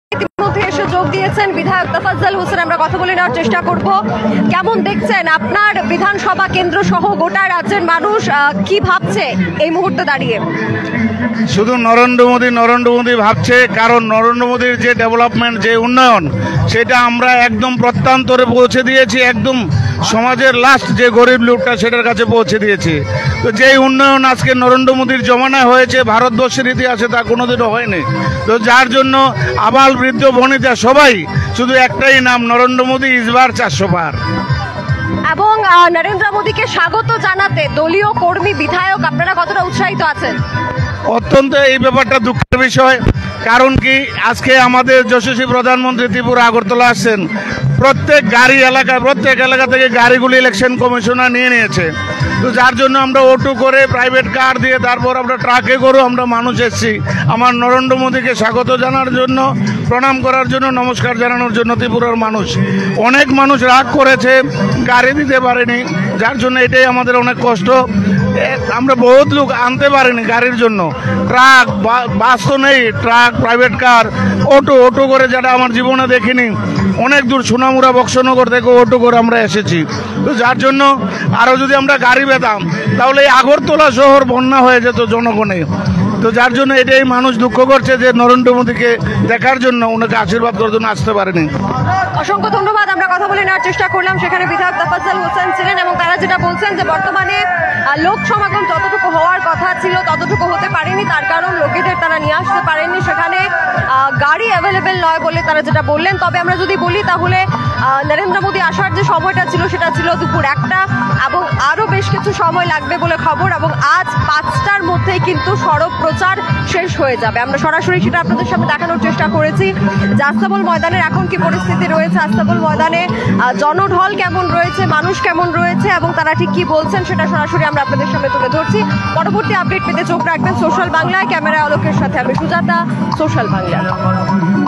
ইতিমধ্যে এসে যোগ দিয়েছেন বিধায়ক তোফাজ্জল হোসেন। আমরা কথা বলে নেওয়ার চেষ্টা করব। কেমন দেখছেন আপনার বিধানসভা কেন্দ্র সহ গোটা রাজ্যের মানুষ কি ভাবছে এই মুহূর্তে দাঁড়িয়ে? শুধু নরেন্দ্র মোদী ভাবছে, কারণ নরেন্দ্র মোদীর যে ডেভেলপমেন্ট, যে উন্নয়ন, সেটা আমরা একদম প্রত্যন্তরে পৌঁছে দিয়েছি, একদম সমাজের লাস্ট যে গরিব লোকটা সেটার কাছে পৌঁছে দিয়েছি। তো যেই উন্নয়ন আজকে নরেন্দ্র মোদীর জমানায় হয়েছে ভারতবর্ষের ইতিহাসে তা কোনোদিনও হয়নি। তো যার জন্য আবাল বৃদ্ধ বনিতা সবাই শুধু একটাই নাম, নরেন্দ্র মোদী ইসবার 400 পার। এবং নরেন্দ্র মোদীকে স্বাগত জানাতে দলীয় কর্মী বিধায়ক আপনারা কতটা উৎসাহিত আছেন? অত্যন্ত এই ব্যাপারটা দুঃখের বিষয়। কারণ কি, আজকে আমাদের যশস্বী প্রধানমন্ত্রী ত্রিপুরা আগরতলা আসছেন, প্রত্যেক এলাকা থেকে গাড়িগুলি ইলেকশন কমিশনার নিয়ে নিয়েছে। তো যার জন্য আমরা অটো করে, প্রাইভেট কার দিয়ে, তারপর আমরা ট্রাকে করে আমরা মানুষ এসেছি আমার নরেন্দ্র মোদীকে স্বাগত জানার জন্য, প্রণাম করার জন্য, নমস্কার জানানোর জন্য। ত্রিপুরার মানুষ, অনেক মানুষ রাগ করেছে, গাড়ি দিতে পারেনি, যার জন্য এটাই আমাদের অনেক কষ্ট। আমরা বহুত লোক আনতে পারিনি গাড়ির জন্য, ট্রাক, বাস তো নেই, ট্রাক, প্রাইভেট কার, অটো করে, যেটা আমার জীবনে দেখিনি। অনেক দূর সোনামুড়া বক্সনগর থেকে অটো করে আমরা এসেছি। তো যার জন্য আরও যদি আমরা গাড়ি পেতাম তাহলে এই আগরতলা শহর বন্যা হয়ে যেত জনগণে। তো যার জন্য এটাই মানুষ দুঃখ করছে যে নরেন্দ্র মোদীকে দেখার জন্য, ওনাকে আশীর্বাদ করার জন্য আসতে পারেনি। অসংখ্য ধন্যবাদ। আমরা কথা বলে নেওয়ার চেষ্টা করলাম, সেখানে বিধায়ক তোফাজ্জল হোসেন ছিলেন এবং তারা যেটা বলছেন যে বর্তমানে লোক সমাগম যতটুকু হওয়ার কথা ছিল ততটুকু হতে পারেনি, তার কারণ লোকেদের তারা নিয়ে আসতে পারেননি, সেখানে গাড়ি অ্যাভেলেবেল নয় বলে তারা যেটা বললেন। তবে আমরা যদি বলি তাহলে নরেন্দ্র মোদী আসার যে সময়টা ছিল সেটা ছিল দুপুর 1টা এবং আরও বেশ কিছু সময় লাগবে বলে খবর, এবং আজ 5টার মধ্যেই কিন্তু সড়ক প্রচার শেষ হয়ে যাবে। আমরা সরাসরি সেটা আপনাদের সামনে দেখানোর চেষ্টা করেছি যে আস্তাবল ময়দানের এখন কি পরিস্থিতি রয়েছে, আস্তাবল ময়দানে জনঢল কেমন রয়েছে, মানুষ কেমন রয়েছে এবং তারা ঠিক কি বলছেন সেটা সরাসরি আমরা আপনাদের সামনে তুলে ধরছি। পরবর্তী আপডেট পেতে চোখ রাখবেন সোশ্যাল বাংলায়। ক্যামেরায় আলোকের সাথে আমি সুজাতা, সোশ্যাল বাংলা।